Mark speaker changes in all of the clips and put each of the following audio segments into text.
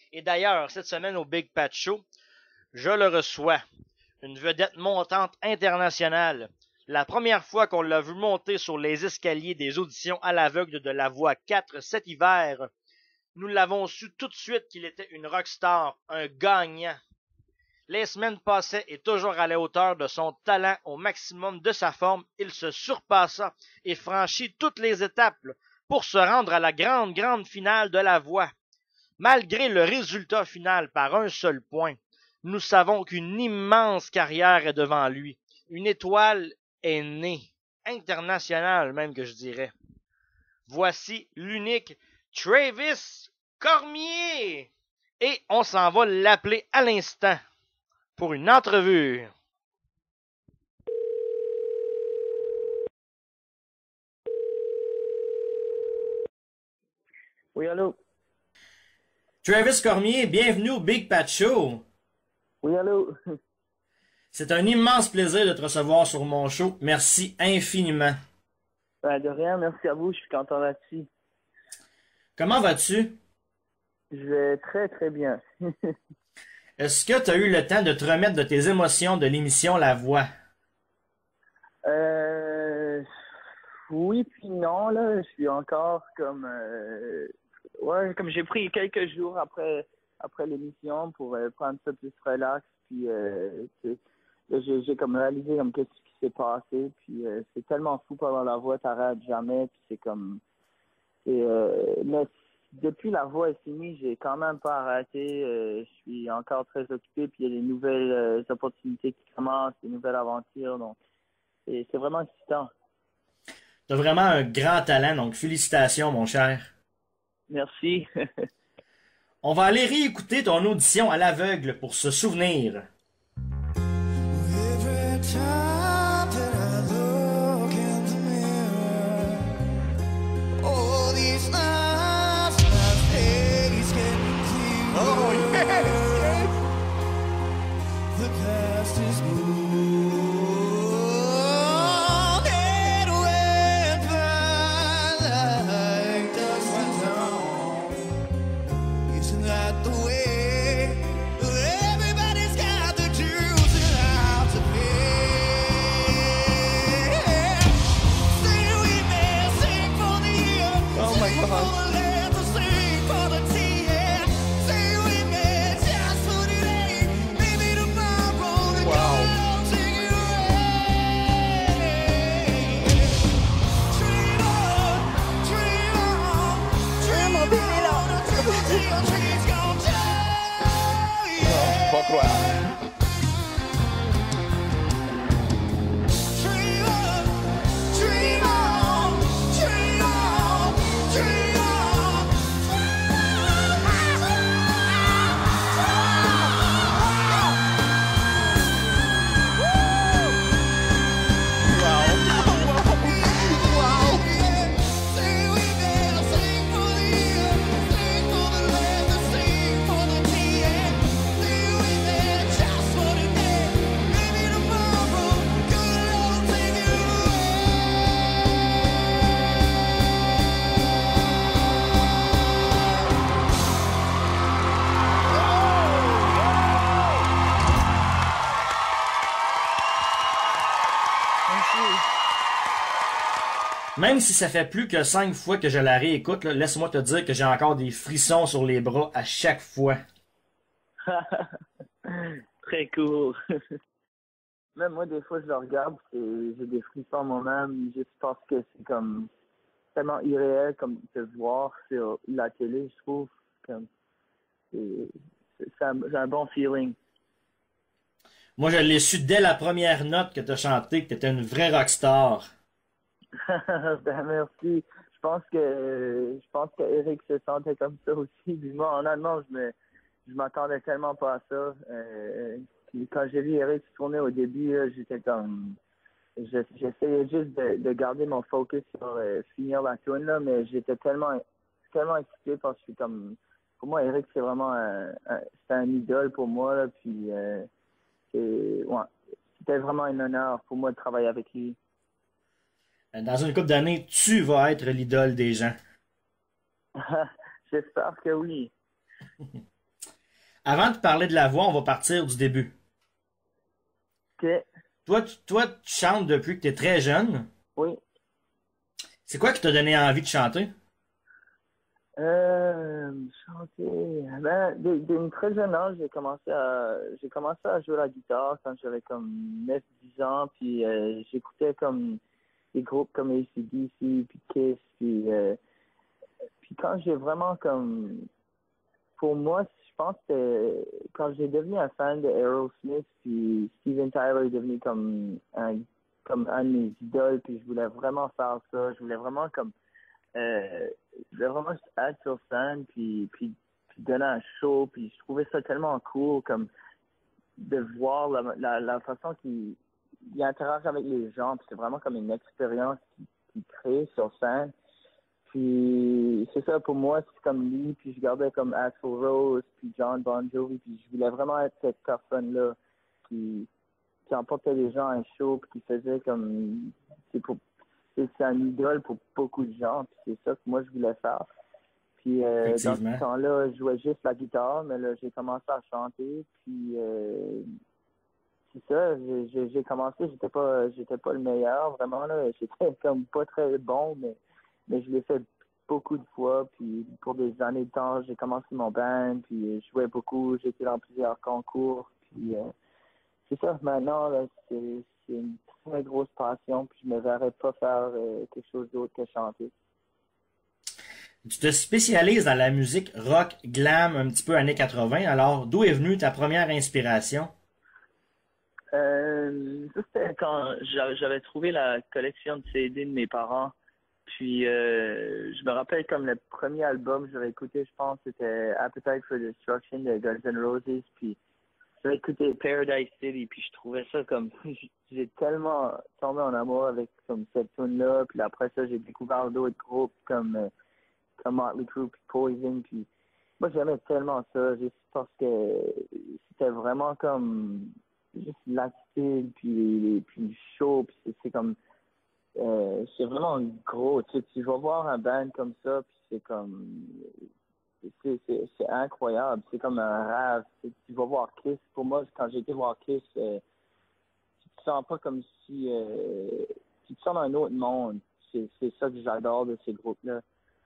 Speaker 1: Et d'ailleurs, cette semaine au Big Pat Show, je le reçois, une vedette montante internationale. La première fois qu'on l'a vu monter sur les escaliers des auditions à l'aveugle de La Voix 4 cet hiver, nous l'avons su tout de suite qu'il était une rockstar, un gagnant. Les semaines passaient et toujours à la hauteur de son talent, au maximum de sa forme, il se surpassa et franchit toutes les étapes pour se rendre à la grande finale de La Voix. Malgré le résultat final par un seul point, nous savons qu'une immense carrière est devant lui. Une étoile est née, internationale même que je dirais. Voici l'unique Travis Cormier. Et on s'en va l'appeler à l'instant pour une entrevue.
Speaker 2: Oui, allô?
Speaker 1: Travis Cormier, bienvenue au Big Pat Show.
Speaker 2: Oui, allô?
Speaker 1: C'est un immense plaisir de te recevoir sur mon show. Merci infiniment.
Speaker 2: De rien, merci à vous, je suis content là-dessus.
Speaker 1: Comment vas-tu?
Speaker 2: Je vais très, très bien.
Speaker 1: Est-ce que tu as eu le temps de te remettre de tes émotions de l'émission La Voix?
Speaker 2: Oui puis non, là, je suis encore comme... ouais, comme j'ai pris quelques jours après l'émission pour prendre ça plus relax, puis j'ai comme réalisé comme qu'est-ce qui s'est passé, puis c'est tellement fou pendant La Voix, t'arrêtes jamais, puis c'est comme... mais depuis La Voix est finie, j'ai quand même pas arrêté. Je suis encore très occupé, puis il y a des nouvelles opportunités qui commencent, des nouvelles aventures, donc c'est vraiment excitant.
Speaker 1: Tu as vraiment un grand talent, donc félicitations, mon cher.
Speaker 2: Merci.
Speaker 1: On va aller réécouter ton audition à l'aveugle pour se souvenir. Même si ça fait plus que 5 fois que je la réécoute, laisse-moi te dire que j'ai encore des frissons sur les bras à chaque fois.
Speaker 2: Très cool. Même moi, des fois, je le regarde et j'ai des frissons moi-même, juste parce que c'est comme tellement irréel comme de voir sur la télé, je trouve. Comme, c'est un bon feeling.
Speaker 1: Moi, je l'ai su dès la première note que tu as chanté que tu étais une vraie rockstar.
Speaker 2: Ben, merci. Je pense que Eric se sentait comme ça aussi. Puis moi, honnêtement, je m'attendais tellement pas à ça. Puis quand j'ai vu Eric se tourner au début, là, j'étais comme... J'essayais juste de garder mon focus sur finir la tune là, mais j'étais tellement excité parce que comme... Pour moi, Eric, c'est vraiment c'est un idole pour moi, là, puis ouais, c'était vraiment un honneur pour moi de travailler avec lui.
Speaker 1: Dans une couple d'années, tu vas être l'idole des gens.
Speaker 2: J'espère que oui.
Speaker 1: Avant de parler de la voix, on va partir du début.
Speaker 2: Ok.
Speaker 1: Toi, tu chantes depuis que tu es très jeune.
Speaker 2: Oui.
Speaker 1: C'est quoi qui t'a donné envie de chanter?
Speaker 2: Chanter. Ben, d'une très jeune âge, j'ai commencé à jouer la guitare quand j'avais comme 9 10 ans, puis j'écoutais comme des groupes comme AC/DC, puis Kiss, puis quand j'ai vraiment comme, pour moi, je pense que quand j'ai devenu un fan de Aerosmith, puis Steven Tyler est devenu comme un de mes idoles, puis je voulais vraiment faire ça, je voulais vraiment comme je voulais vraiment juste être sur scène, puis donner un show, puis je trouvais ça tellement cool, comme de voir la façon qu'il interagit avec les gens, puis c'est vraiment comme une expérience qu'il crée sur scène. Puis c'est ça, pour moi, c'est comme lui, puis je regardais comme Axl Rose, puis John Bon Jovi, puis je voulais vraiment être cette personne-là qui emportait les gens à un show, puis qui faisait comme... C'est un idole pour beaucoup de gens, puis c'est ça que moi je voulais faire. Puis dans ce temps-là, je jouais juste la guitare, mais là j'ai commencé à chanter, puis c'est ça, j'ai commencé, j'étais pas le meilleur, vraiment là, j'étais comme pas très bon, mais je l'ai fait beaucoup de fois, puis pour des années de temps, j'ai commencé mon band, puis je jouais beaucoup, j'étais dans plusieurs concours, puis c'est ça, maintenant là, c'est une très grosse passion, puis je me verrais pas faire quelque chose d'autre que chanter.
Speaker 1: Tu te spécialises dans la musique rock, glam, un petit peu années 80. Alors, d'où est venue ta première inspiration?
Speaker 2: Ça, c'était quand j'avais trouvé la collection de CD de mes parents. Puis, je me rappelle comme le premier album que j'avais écouté, je pense, c'était Appetite for Destruction de Guns N' Roses. Puis, j'avais écouté Paradise City, puis je trouvais ça comme... J'ai tellement tombé en amour avec comme cette tune-là. Puis après ça, j'ai découvert d'autres groupes comme Motley Crue, puis Poison. Puis moi, j'aimais tellement ça, juste parce que c'était vraiment comme... juste l'attitude, puis le show, puis c'est comme... c'est vraiment gros. Tu vas voir un band comme ça, puis c'est comme... C'est incroyable. C'est comme un rêve. Tu vas voir Kiss. Pour moi, quand j'ai été voir Kiss, tu te sens pas comme si... tu te sens dans un autre monde. C'est ça que j'adore de ces groupes-là.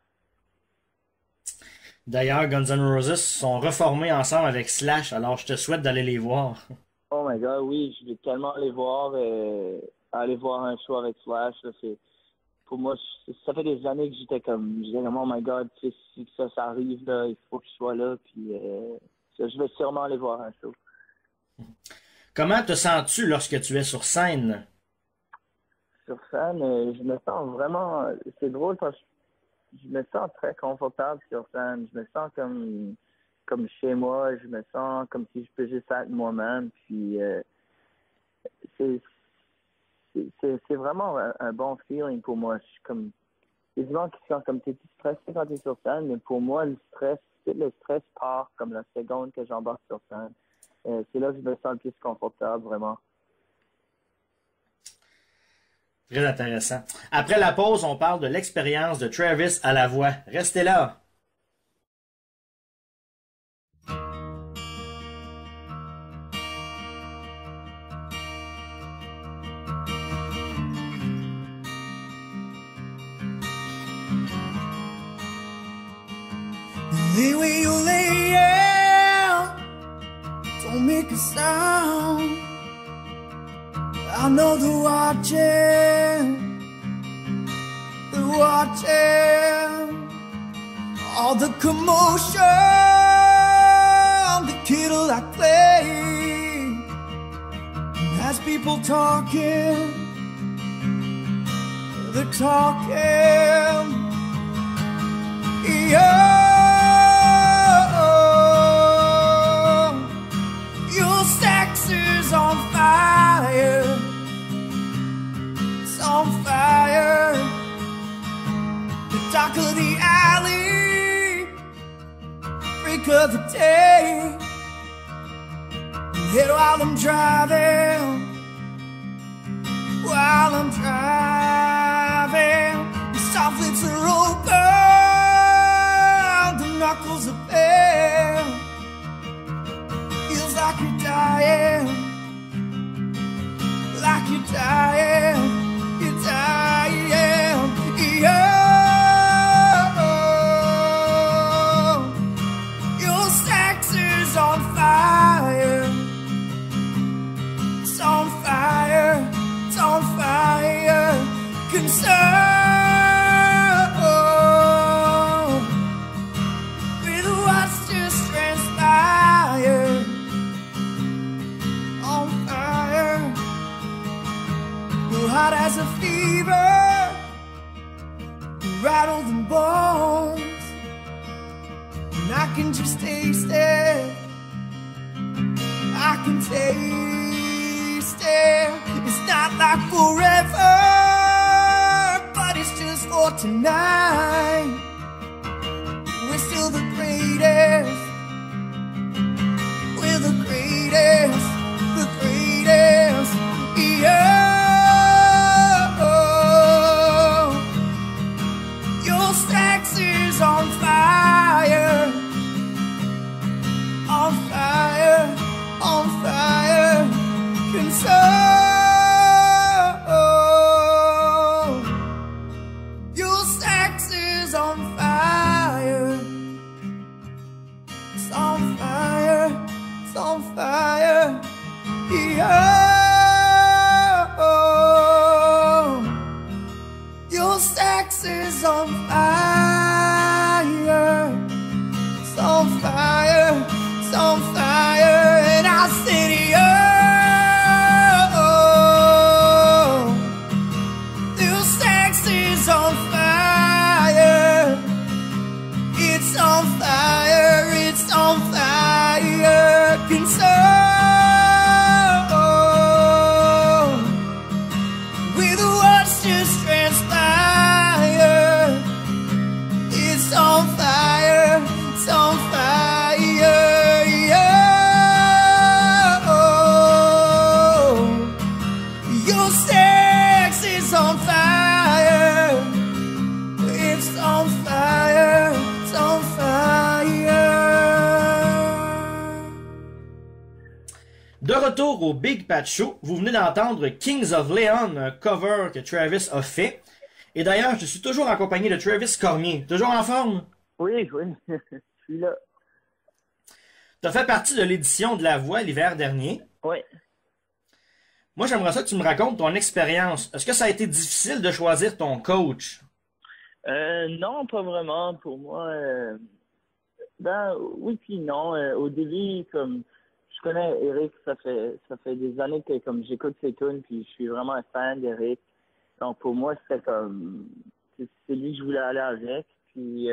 Speaker 1: D'ailleurs, Guns N' Roses sont reformés ensemble avec Slash, alors je te souhaite d'aller les voir.
Speaker 2: Oh my God, oui, je vais tellement aller voir un show avec Slash. Là, pour moi, ça fait des années que j'étais comme, oh my God, si ça arrive, là, il faut que je sois là, puis je vais sûrement aller voir un show.
Speaker 1: Comment te sens-tu lorsque tu es sur scène?
Speaker 2: Sur scène, je me sens vraiment, c'est drôle parce que je me sens très confortable sur scène. Je me sens comme chez moi. Je me sens comme si je peux juste être moi-même. Puis c'est vraiment un bon feeling pour moi. Je suis comme, il y a des gens qui sont comme, t'es stressé quand t'es sur scène, mais pour moi, le stress part comme la seconde que j'embarque sur scène. C'est là que je me sens le plus confortable, vraiment.
Speaker 1: Très intéressant. Après la pause, on parle de l'expérience de Travis à la voix. Restez là.
Speaker 3: Lay where you lay, yeah. Don't make a sound. I know they're watching all the commotion, the kittle I play, has people talking, they're talking, yeah. Your sex is on fire. On fire, the dark of the alley, break of the day, hit while I'm driving, the soft lips are open, the knuckles are bare, like you're dying, like you're dying, you're dying, yeah. Your sex is on fire, it's on fire, it's on fire. Concern with what's just transpired. On fire, you're hot as a fever, rattle the bones, and I can just taste it. I can taste it. It's not like forever, but it's just for tonight. We're still the greatest. We're the greatest, the greatest. Yeah. Your sex is on fire, on fire, on fire. Concern. Your sex is on fire. It's on fire. It's on fire. Yeah. Your sex is on fire. It's on fire. It's on fire. And I said, your sex is on fire. It's on fire. It's on fire. Concern with what's just transpired. It's on fire. It's on fire. Yeah. Your sex is on fire. It's on fire. It's on fire.
Speaker 1: De retour au Big Pat Show, vous venez d'entendre Kings of Leon, un cover que Travis a fait. Et d'ailleurs, je suis toujours accompagné de Travis Cormier. Toujours en forme?
Speaker 2: Oui, oui, je suis là.
Speaker 1: Tu as fait partie de l'édition de La Voix l'hiver dernier.
Speaker 2: Oui.
Speaker 1: Moi, j'aimerais ça que tu me racontes ton expérience. Est-ce que ça a été difficile de choisir ton coach?
Speaker 2: Non, pas vraiment. Pour moi, ben oui puis non. Au début, comme je connais Eric, ça fait des années que comme j'écoute ses tunes, puis je suis vraiment un fan d'Eric. Donc pour moi, c'était comme c'est lui que je voulais aller avec. Puis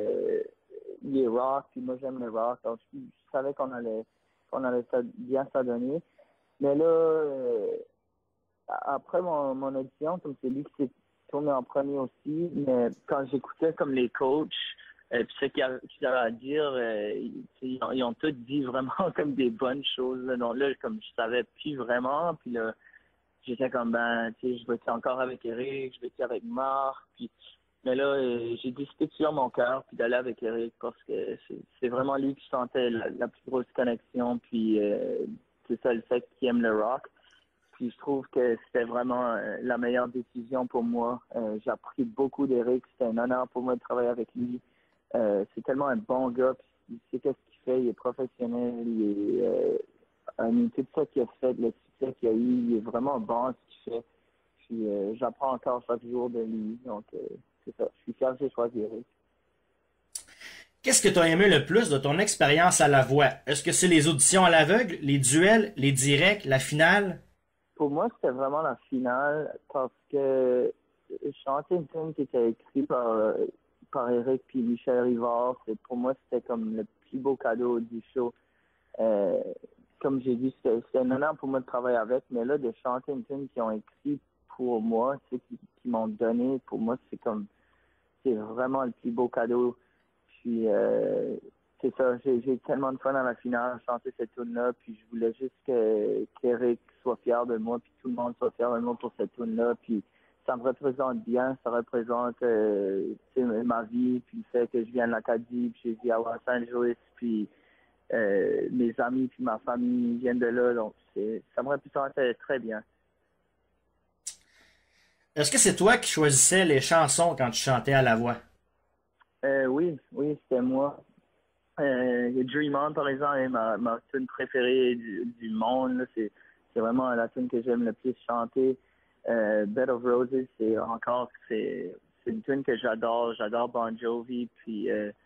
Speaker 2: il est rock, puis moi j'aime le rock. Donc je savais qu'on allait bien s'adonner. Mais là, après mon audition, comme c'est lui qui s'est tourné en premier aussi, mais quand j'écoutais comme les coachs, puis ce qu'ils avaient à dire, ils ont tous dit vraiment comme des bonnes choses. Là. Donc là, comme je savais plus vraiment, puis là, j'étais comme, ben, tu sais, je vais être encore avec Eric, je vais être avec Marc, puis mais là, j'ai décidé de suivre mon cœur puis d'aller avec Eric parce que c'est vraiment lui qui sentait la plus grosse connexion, puis c'est ça le fait qu'il aime le rock. Puis je trouve que c'était vraiment la meilleure décision pour moi. J'ai appris beaucoup d'Eric, c'était un honneur pour moi de travailler avec lui. C'est tellement un bon gars, puis il sait qu'est-ce qu'il fait, il est professionnel, il est tout ça qu'il a fait, le succès qu'il a eu, il est vraiment bon à ce qu'il fait. Puis j'apprends encore chaque jour de lui, donc c'est ça. Je suis fier que j'ai choisi Eric.
Speaker 1: Qu'est-ce que tu as aimé le plus de ton expérience à La Voix? Est-ce que c'est les auditions à l'aveugle, les duels, les directs, la finale?
Speaker 2: Pour moi, c'était vraiment la finale parce que je chantais une tune qui était écrite par Eric puis Michel Rivard. Pour moi, c'était comme le plus beau cadeau du show. Comme j'ai dit, c'était un honneur pour moi de travailler avec, mais là, de chanter une tune qu'ils ont écrit pour moi, qui m'ont donné, pour moi, c'est vraiment le plus beau cadeau. Puis, c'est ça, j'ai tellement de fun dans la finale, chanter cette tune-là, puis je voulais juste qu'Eric soit fier de moi, puis tout le monde soit fier de moi pour cette tune-là, puis ça me représente bien, ça représente ma vie, puis le fait que je viens de l'Acadie, puis j'ai dit à Los Angeles, puis mes amis puis ma famille viennent de là, donc ça me représentait très bien.
Speaker 1: Est-ce que c'est toi qui choisissais les chansons quand tu chantais à la voix?
Speaker 2: Oui, c'était moi. Dream On, par exemple, est ma tune préférée du monde. Là. C'est vraiment la tune que j'aime le plus chanter. Bed of Roses, c'est une tune que j'adore. J'adore Bon Jovi. Puis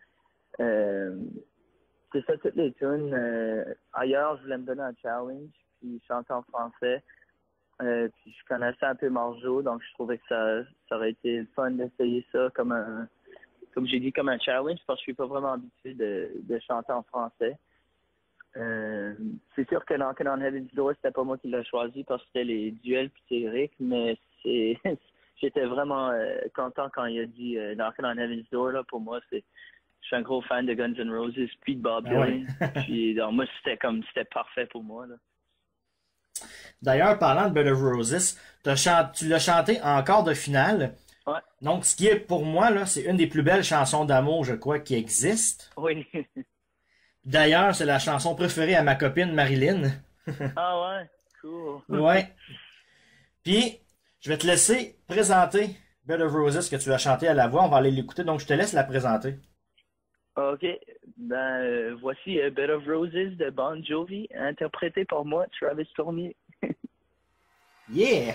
Speaker 2: c'est ça, toutes les tunes. Ailleurs, je voulais me donner un challenge, puis chanter en français. Puis je connaissais un peu Marjo, donc je trouvais que ça aurait été le fun d'essayer ça comme j'ai dit, comme un challenge, parce que je suis pas vraiment habitué de chanter en français. C'est sûr que Knockin' on Heaven's Door, c'était pas moi qui l'ai choisi parce que c'était les duels puis c'est Eric, mais j'étais vraiment content quand il a dit Knockin' on Heaven's Door. Là, pour moi, je suis un gros fan de Guns N' Roses puis de Bob Dylan. Puis donc, moi, c'était parfait pour moi. Là.
Speaker 1: D'ailleurs, parlant de Bed of Roses, tu l'as chanté en quart de finale.
Speaker 2: Ouais.
Speaker 1: Donc, ce qui est pour moi, là, c'est une des plus belles chansons d'amour, je crois, qui existe.
Speaker 2: Oui.
Speaker 1: D'ailleurs, c'est la chanson préférée à ma copine Marilyn.
Speaker 2: Ah ouais, cool.
Speaker 1: Ouais. Puis, je vais te laisser présenter Bed of Roses que tu as chanté à la voix. On va aller l'écouter, donc je te laisse la présenter.
Speaker 2: OK. Voici Bed of Roses de Bon Jovi, interprété par moi, Travis Tournier.
Speaker 1: Yeah!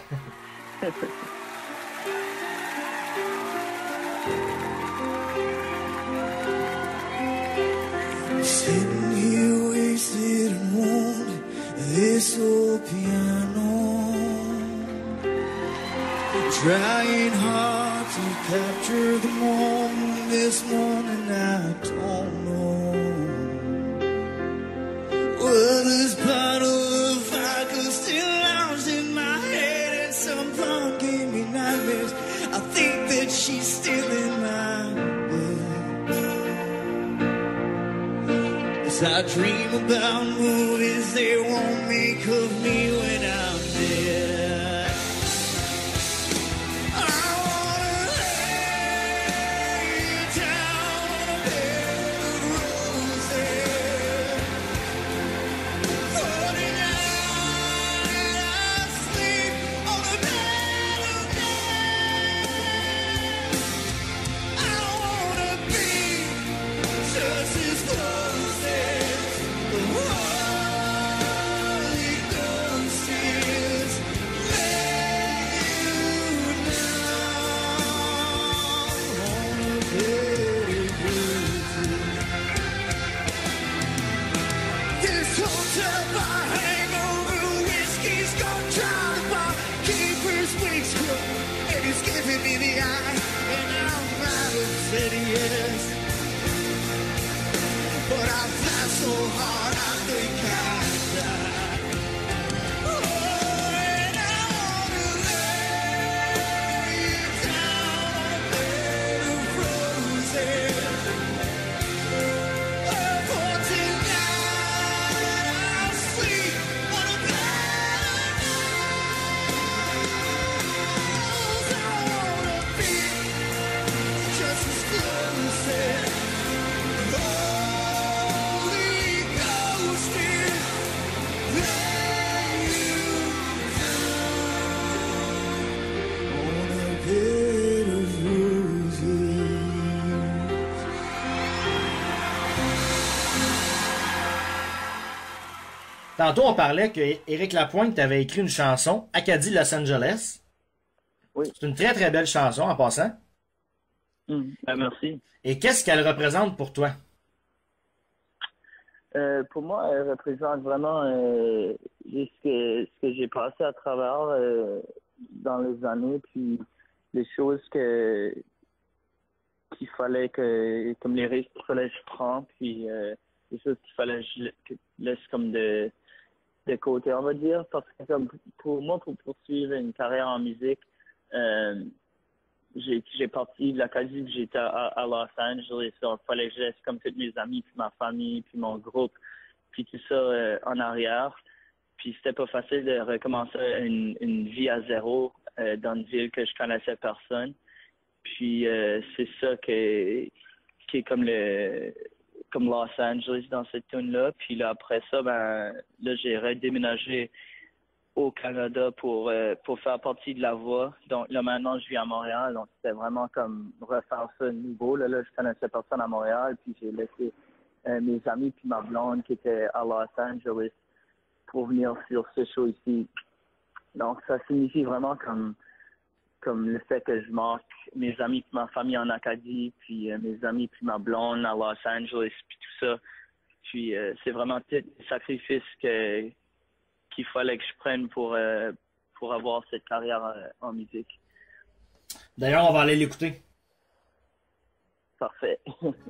Speaker 3: Sitting here wasted and wanting this old piano, trying hard to capture the moment. This morning I don't know whether this bottle of vodka still lounges in my head, and some blonde gave me nightmares. I think that she's still in my I dream about movies they won't make of me when I'm dead. I wanna lay you down on a bed of roses, 49 and I sleep on a bed of death. I wanna be just as close. So hard I think I die. Oh, and I wanna lay you down on a bed of roses. For tonight I'll sleep on a bed of roses. I wanna be just as close as
Speaker 1: Tantôt, on parlait que Éric Lapointe t'avait écrit une chanson, Acadie Los Angeles.
Speaker 2: Oui.
Speaker 1: C'est une très très belle chanson en passant.
Speaker 2: Merci.
Speaker 1: Et qu'est-ce qu'elle représente pour toi?
Speaker 2: Pour moi, elle représente vraiment ce que j'ai passé à travers dans les années, puis les choses qu'il fallait comme les risques qu'il fallait que je prenne, puis les choses qu'il fallait que je laisse comme de côté, on va dire, parce que comme pour moi, pour poursuivre une carrière en musique, j'ai parti de l'Acadie, puis j'étais à Los Angeles. Il fallait que je laisse comme tous mes amis, puis ma famille, puis mon groupe, puis tout ça en arrière. Puis c'était pas facile de recommencer une vie à zéro dans une ville que je connaissais personne. Puis c'est ça qui est comme comme Los Angeles dans cette tune-là. Puis là, après ça, ben, là, j'ai redéménagé au Canada pour faire partie de la voix. Donc là, maintenant, je vis à Montréal. Donc, c'était vraiment comme refaire ça de nouveau. Là, je connaissais personne à Montréal. Puis j'ai laissé mes amis puis ma blonde qui était à Los Angeles pour venir sur ce show ici. Donc, ça signifie vraiment comme le fait que je manque mes amis puis ma famille en Acadie, puis mes amis puis ma blonde à Los Angeles, puis tout ça. Puis c'est vraiment tout le sacrifice qu'il fallait que je prenne pour avoir cette carrière en musique.
Speaker 1: D'ailleurs, on va aller l'écouter.
Speaker 2: Parfait.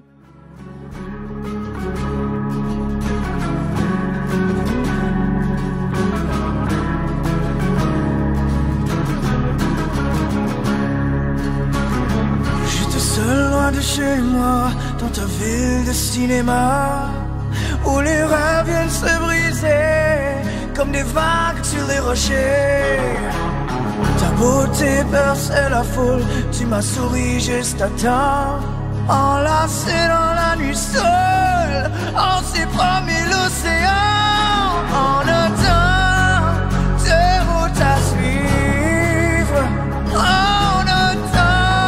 Speaker 3: Seul loin de chez moi, dans ta ville de cinéma, où les rêves viennent se briser, comme des vagues sur les rochers. Ta beauté perçait la foule, tu m'as souri juste à temps, enlacé dans la nuit seule, on s'est promis l'océan, en autant des routes à suivre, en autant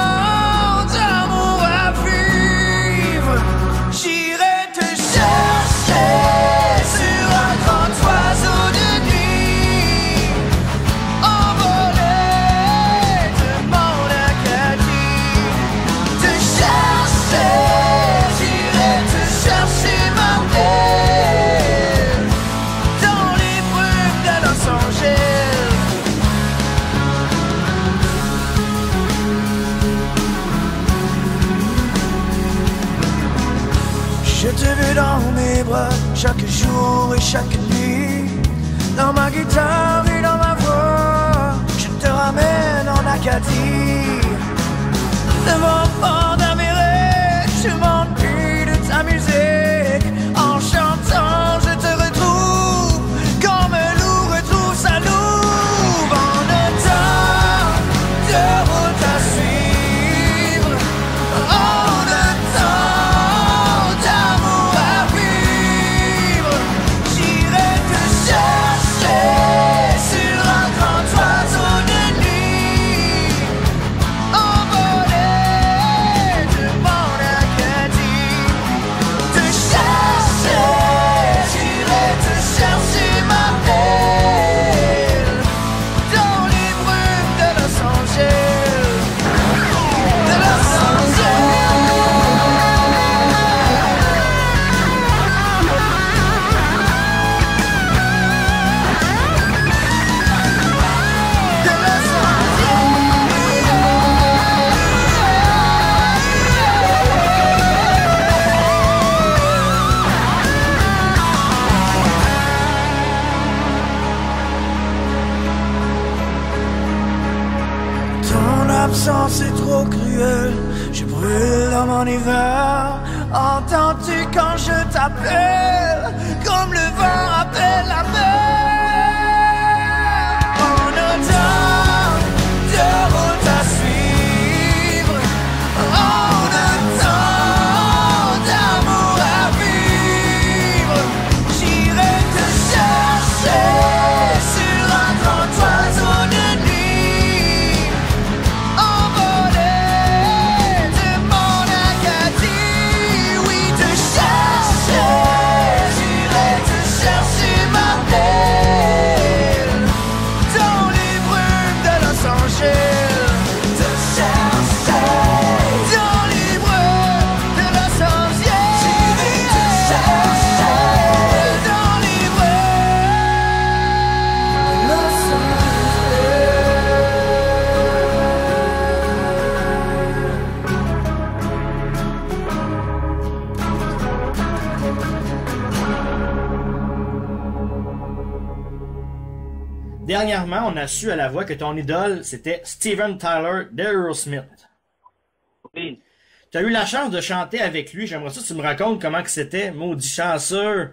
Speaker 3: j'irai te chercher sur un grand oiseau de nuit, envolé de mon Acadie. Te chercher, j'irai te chercher ma belle, dans les brumes de Los Angeles. Je te veux dans mes bras chaque jour et chaque nuit, dans ma guitare et dans ma voix, je te ramène en Acadie. Devant le port d'Amérique, je m'ennuie de ta musique, en chantant je te retrouve, comme un loup retrouve sa louve, en autant de route à suivre, en autant sur un grand oiseau de nuit, envolé de mon Acadie. Te chercher, j'irai te chercher ma belle, dans les brumes de Los Angeles, de Los Angeles. L'absence est trop cruelle, je brûle dans mon hiver. Entends-tu quand je t'appelle, comme le vent appelle la mer? En autant de route à suivre, en autant d'amour à vivre, j'irai te chercher sur un grand oiseau de nuit.
Speaker 1: Dernièrement, on a su à la voix que ton idole, c'était Steven Tyler d'Aerosmith.
Speaker 2: Oui.
Speaker 1: Tu as eu la chance de chanter avec lui. J'aimerais ça que tu me racontes comment que c'était. Maudit chanceux!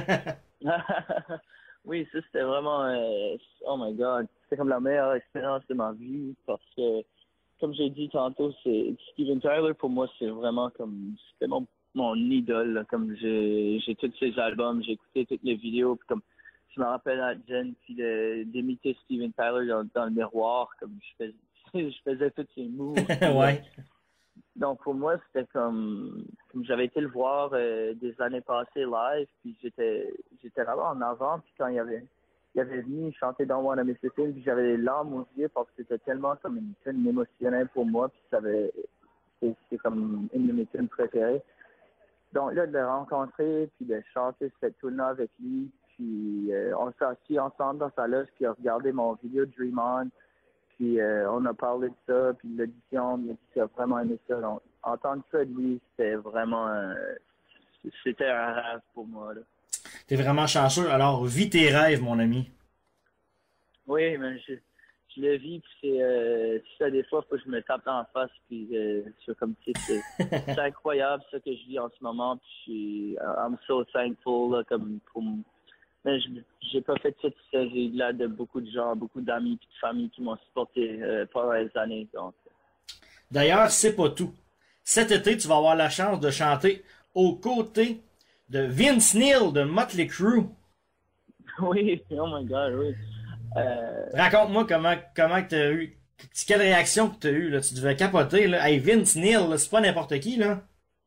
Speaker 2: Oui, ça c'était vraiment... oh my God. C'était comme la meilleure expérience de ma vie parce que, comme j'ai dit tantôt, Steven Tyler, pour moi, c'est vraiment comme... C'était mon idole, là. Comme j'ai tous ses albums, j'ai écouté toutes les vidéos, puis comme je me rappelle à Jen, puis d'imiter Steven Tyler dans le miroir, comme je faisais tous ses moves.
Speaker 4: Ouais.
Speaker 2: Donc pour moi, c'était comme j'avais été le voir des années passées live, puis j'étais là-bas en avant, puis quand il avait venu chanter Don't Wanna Miss a Thing, puis j'avais les larmes aux yeux parce que c'était tellement comme une tune émotionnelle pour moi, puis c'est comme une de mes tunes préférées. Donc là, de le rencontrer, puis de chanter cette tune-là avec lui, puis on s'est assis ensemble dans sa loge, puis on a regardé mon vidéo Dream On, puis on a parlé de ça, puis de l'audition, il a dit qu'il a vraiment aimé ça. Donc, entendre ça de lui, c'était vraiment c'était un rêve pour moi, là.
Speaker 4: T'es vraiment chanceux. Alors, vis tes rêves, mon ami.
Speaker 2: Oui, mais je le vis, puis c'est ça, des fois, faut que je me tape dans la face, puis c'est comme si c'est incroyable, ça que je vis en ce moment, puis I'm so thankful, là, comme pour mais j'ai pas fait cette série-là de beaucoup de gens, beaucoup d'amis et de familles qui m'ont supporté pendant les années. Donc.
Speaker 4: D'ailleurs, c'est pas tout. Cet été, tu vas avoir la chance de chanter aux côtés de Vince Neil de Motley Crue.
Speaker 2: Oui, oh my God, oui.
Speaker 4: Raconte-moi comment t'as eu, quelle réaction que t'as eu, là. Tu devais capoter, là. Hey, Vince Neil, là, c'est pas n'importe qui, là.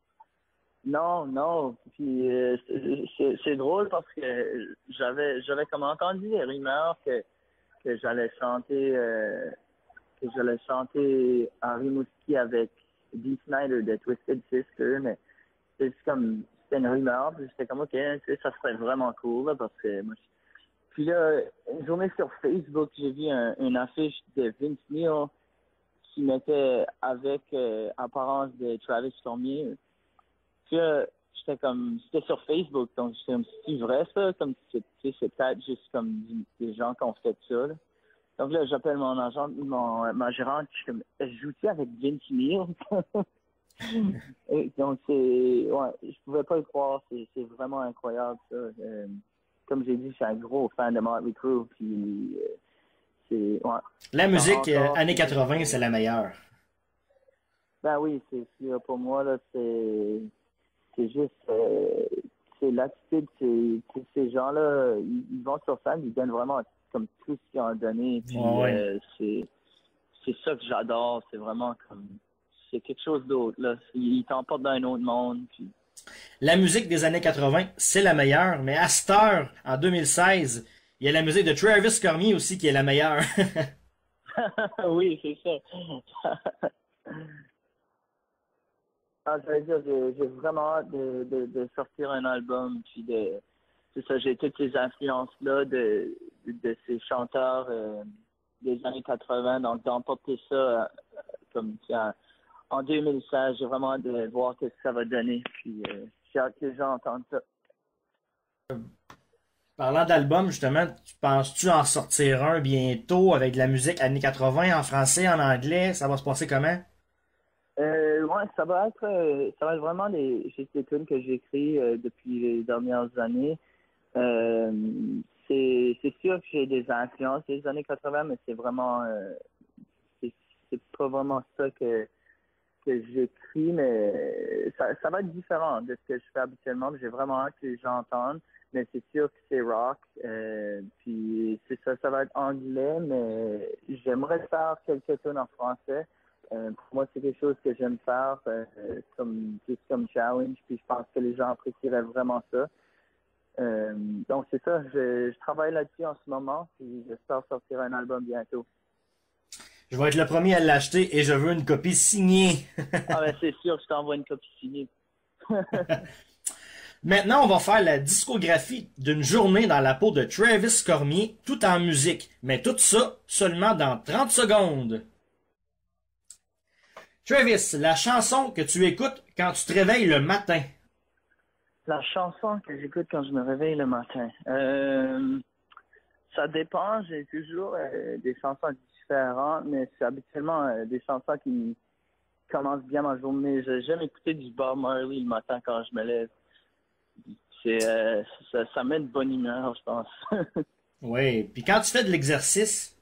Speaker 2: Non. Puis c'est drôle parce que j'avais comme entendu des rumeurs que j'allais chanter à Rimouski avec Dee Snider de Twisted Sister, mais c'était une rumeur, puis j'étais comme ok, tu sais, ça serait vraiment cool là, parce que moi. Puis là, une journée sur Facebook, j'ai vu une affiche de Vince Neil qui mettait avec apparence de Travis Cormier. Puis là, c'était sur Facebook, donc j'étais comme, c'est vrai ça? Comme, c'est peut-être juste comme des gens qui ont fait ça, là. Donc là, j'appelle mon agent, ma gérante, je suis comme, je joue-tu avec Vince Neil? Donc je pouvais pas le croire, c'est vraiment incroyable, ça. Comme j'ai dit, je suis un gros fan de Motley Crue, puis ouais.
Speaker 4: La musique années 80, c'est la meilleure.
Speaker 2: Ben oui, c'est sûr. Pour moi, là, c'est juste, c'est l'attitude, ces gens-là, ils vont sur scène, ils donnent vraiment comme tout ce qu'ils ont donné. Puis, c'est ça que j'adore. C'est vraiment comme, c'est quelque chose d'autre, là. Ils t'emportent dans un autre monde. Puis...
Speaker 4: La musique des années 80, c'est la meilleure, mais à cette heure, en 2016, il y a la musique de Travis Cormier aussi qui est la meilleure.
Speaker 2: Oui, c'est ça. Je veux dire, j'ai vraiment hâte de sortir un album, puis c'est ça, j'ai toutes ces influences-là de ces chanteurs des années 80, donc d'emporter ça comme en 2016, j'ai vraiment hâte de voir ce que ça va donner, puis j'ai hâte que les gens entendent ça.
Speaker 4: Parlant d'album, justement, penses-tu en sortir un bientôt avec de la musique années 80 en français, en anglais? Ça va se passer comment?
Speaker 2: Ouais, ça va être vraiment des tunes que j'écris depuis les dernières années. C'est sûr que j'ai des influences des années 80, mais c'est vraiment c'est pas vraiment ça que j'écris, mais ça va être différent de ce que je fais habituellement. J'ai vraiment hâte que les gens entendent, mais c'est sûr que c'est rock. Puis c'est ça va être anglais, mais j'aimerais faire quelques tunes en français. Pour moi, c'est quelque chose que j'aime faire juste comme challenge, puis je pense que les gens apprécieraient vraiment ça. Donc c'est ça, je travaille là-dessus en ce moment, puis j'espère sortir un album bientôt.
Speaker 4: Je vais être le premier à l'acheter et je veux une copie signée.
Speaker 2: Ah ben c'est sûr que je t'envoie une copie signée.
Speaker 4: Maintenant, on va faire la discographie d'une journée dans la peau de Travis Cormier, tout en musique. Mais tout ça seulement dans 30 secondes. Travis, la chanson que tu écoutes quand tu te réveilles le matin.
Speaker 2: La chanson que j'écoute quand je me réveille le matin. Ça dépend, j'ai toujours des chansons différentes, mais c'est habituellement des chansons qui commencent bien ma journée. J'aime écouter du Bob Marley le matin quand je me lève. Ça met de bonne humeur, je pense.
Speaker 4: Oui, puis quand tu fais de l'exercice?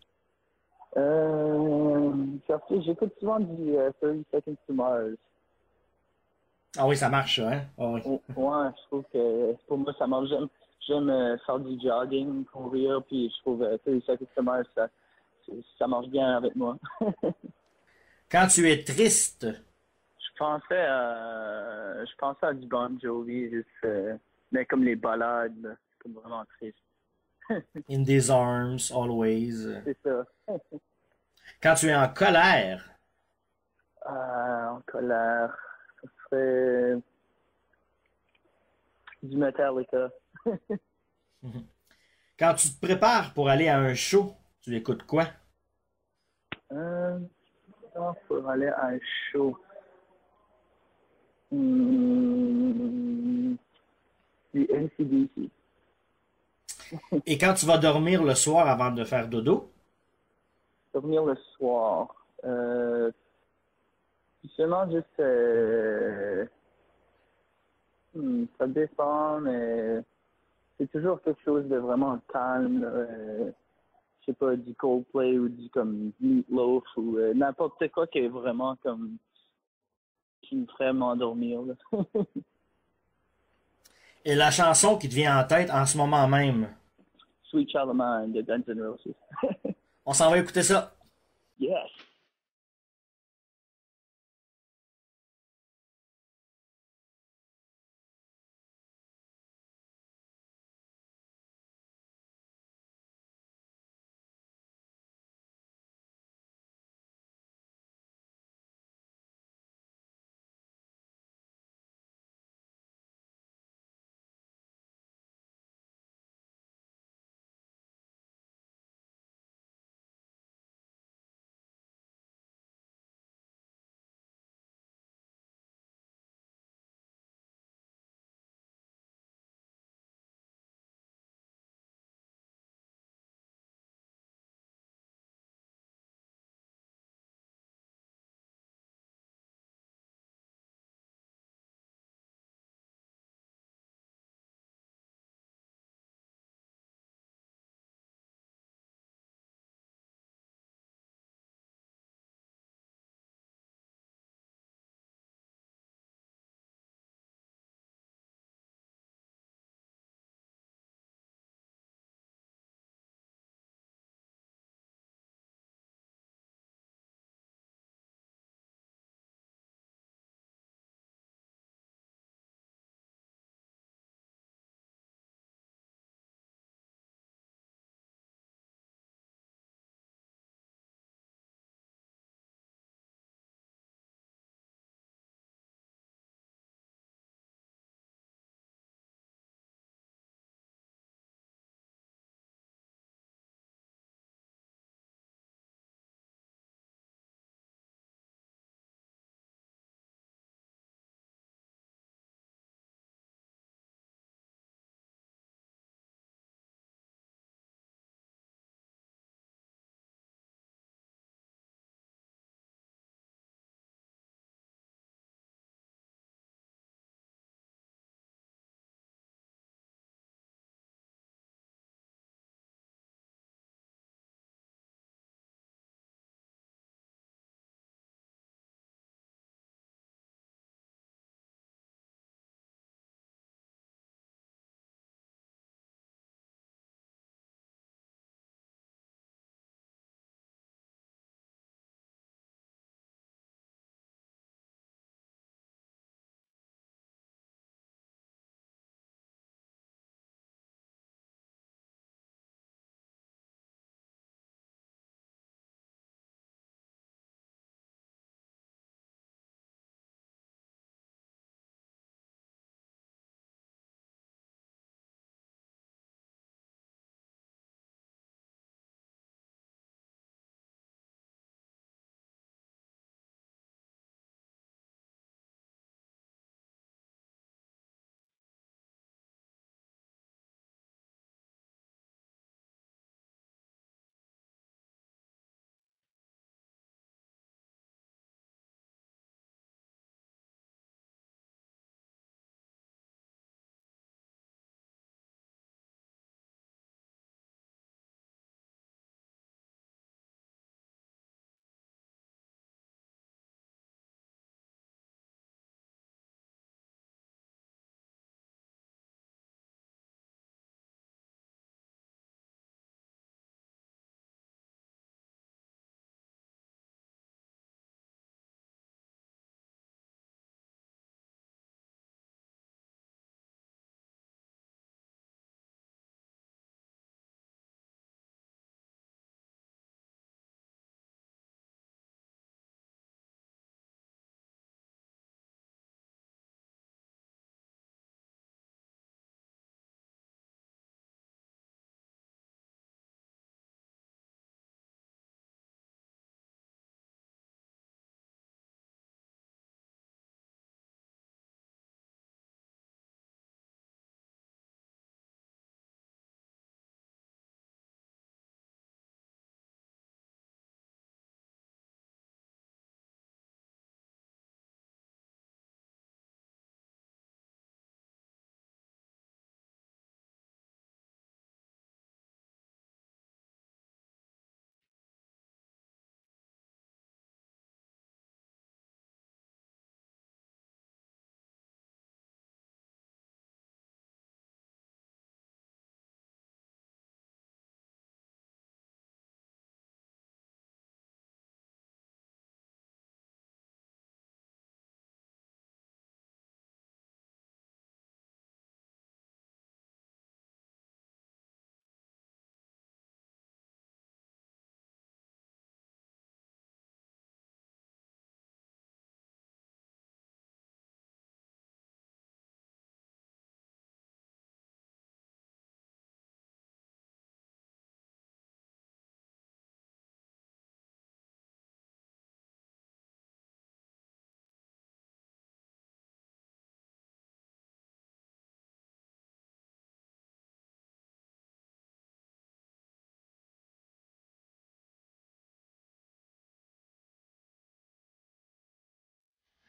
Speaker 2: J'écoute souvent du 30 Seconds to Mars.
Speaker 4: Ah oui, ça marche, ça, hein? Ah oui.
Speaker 2: Ouais, je trouve que pour moi, ça marche. J'aime faire du jogging, courir, puis je trouve que ça, ça marche bien avec moi.
Speaker 4: Quand tu es triste,
Speaker 2: Je pensais à du Bon Jovi, juste, mais comme les ballades, là, c'est comme vraiment triste.
Speaker 4: In These Arms, Always.
Speaker 2: C'est ça.
Speaker 4: Quand tu es en colère,
Speaker 2: En colère, ça serait du Metallica.
Speaker 4: quand tu te prépares pour aller à un show, tu écoutes quoi?
Speaker 2: Euh, pour aller à un show. Hmm, du AC/DC.
Speaker 4: Et quand tu vas dormir le soir avant de faire dodo,
Speaker 2: Dormir le soir. Seulement juste, ça dépend, mais c'est toujours quelque chose de vraiment calme, là. Je sais pas, du Coldplay ou du comme Meatloaf ou n'importe quoi qui est vraiment comme qui me ferait m'endormir, là.
Speaker 4: et la chanson qui te vient en tête en ce moment même,
Speaker 2: Sweet Child of Mine de Guns N' Roses.
Speaker 4: on s'en va écouter ça.
Speaker 2: Yes!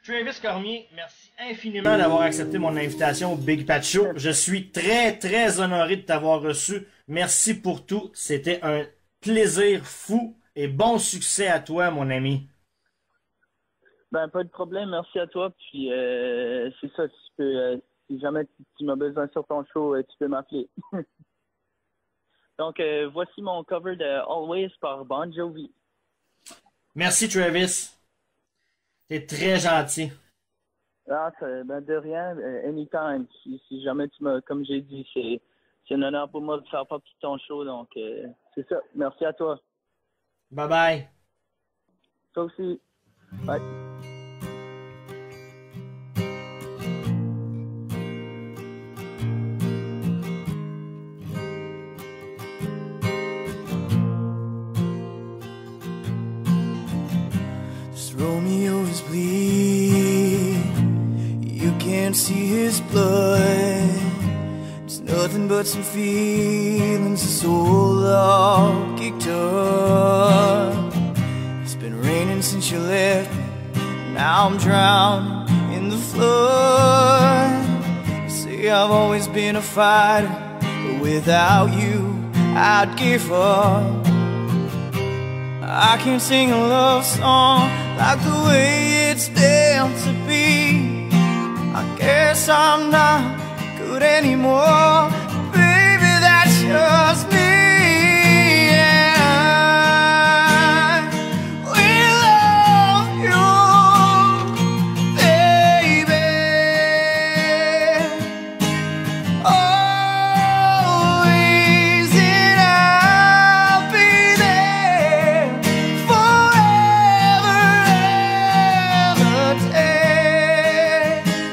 Speaker 4: Travis Cormier, merci infiniment d'avoir accepté mon invitation au Big Pat Show. Je suis très, très honoré de t'avoir reçu. Merci pour tout. C'était un plaisir fou et bon succès à toi, mon ami.
Speaker 2: Ben, pas de problème. Merci à toi. Puis, c'est ça. Tu peux, si jamais tu m'as besoin sur ton show, tu peux m'appeler. Donc, voici mon cover de Always par Bon Jovi.
Speaker 3: Merci, Travis. T'es très gentil.
Speaker 2: Ah, ben de rien, anytime. Si jamais tu m'as, comme j'ai dit, c'est un honneur pour moi de faire partie de ton show. Donc, c'est ça. Merci à toi.
Speaker 3: Bye bye.
Speaker 2: Toi aussi. Bye.
Speaker 3: Romeo is bleed. You can't see his blood. It's nothing but some feelings, a soul all kicked up. It's been raining since you left me. Now I'm drowning in the flood. You say I've always been a fighter, but without you I'd give up. I can't sing a love song like the way it's meant to be. I guess I'm not good anymore. Baby, that's just me. And I love you, baby. Always, and I'll be there forever and a day.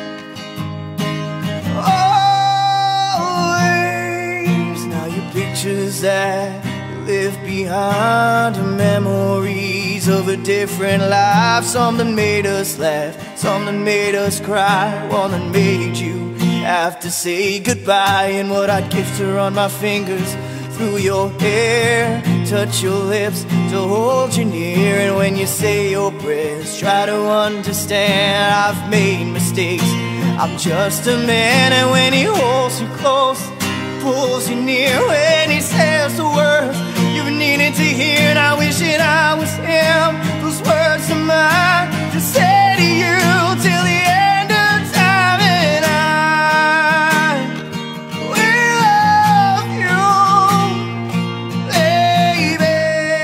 Speaker 3: Always. Now your pictures that you left behind are memories of a different life. Some that made us laugh, some that made us cry, one that made you have to say goodbye. And what I'd give to run my fingers through your hair, touch your lips to hold you near. And when you say your prayers, try to understand I've made mistakes, I'm just a man. And when he holds you close, pulls you near, when he says the words you've needed to hear, and I wish that I was him. Those words are mine to say to you till the end of time. And I will love you, baby.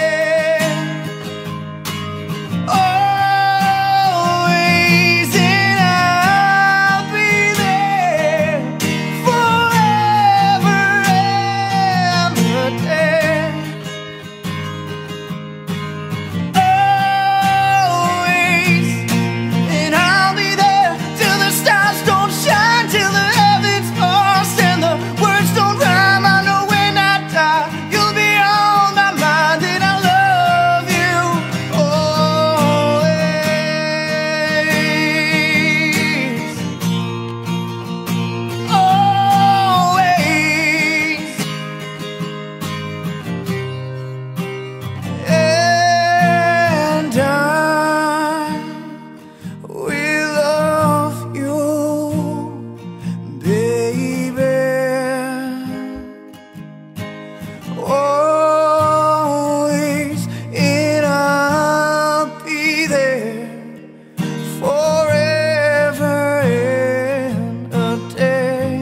Speaker 3: Always, and I'll be there forever and a day. Always, and I'll be there till the stars don't shine, till the heavens burst and the words don't rhyme. I know when I die, you'll be on my mind, and I love you always. Always. And I will love you, baby. Always, and I'll be there forever and a day.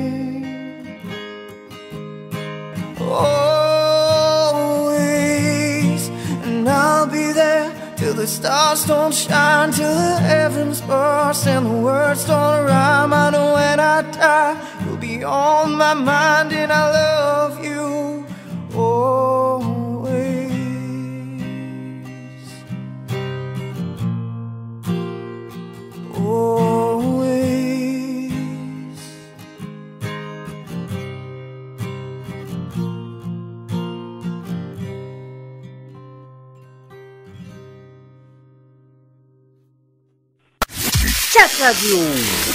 Speaker 3: Always, and I'll be there till the stars don't shine, till the heavens burst and the words don't rhyme. I know when I die, you'll be on my mind, and I love you always. Always.
Speaker 5: Chat Radio.